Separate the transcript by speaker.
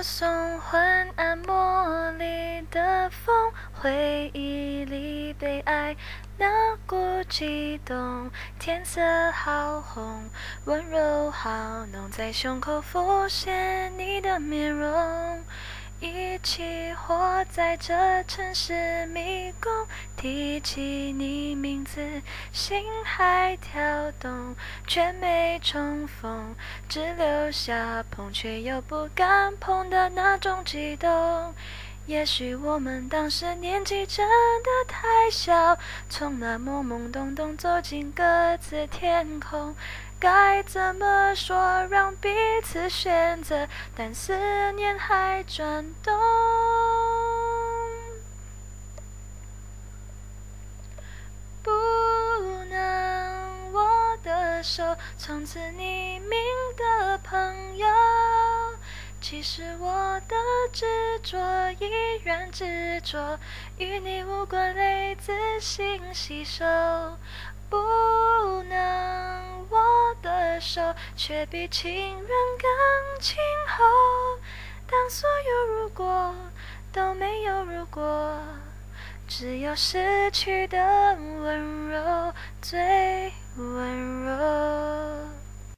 Speaker 1: 送昏暗茉莉的风，回忆里被爱那股悸动，天色好红，温柔好浓，在胸口浮现你的面容。一起活在这城市迷宫，提起你名字，心还跳动，却没重逢，只留下碰却又不敢碰的那种悸动。也许我们当时年纪真的太小，从那懵懵懂懂走进各自天空，该怎么说让彼此选择，但思念还转动。不能握的手，从此匿名的朋友，其实我的执着依然执着，与你无关泪自行吸收。不能握的手，却比情人更轻厚。当所有如果都没有如果，只有失去的温柔最温柔。